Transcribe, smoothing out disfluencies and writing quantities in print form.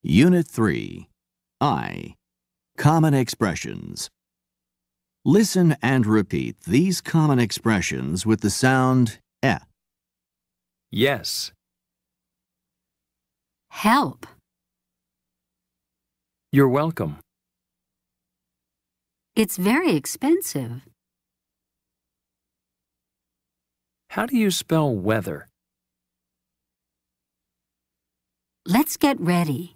Unit 3. I. Common expressions. Listen and repeat these common expressions with the sound E. Yes. Help. You're welcome. It's very expensive. How do you spell weather? Let's get ready.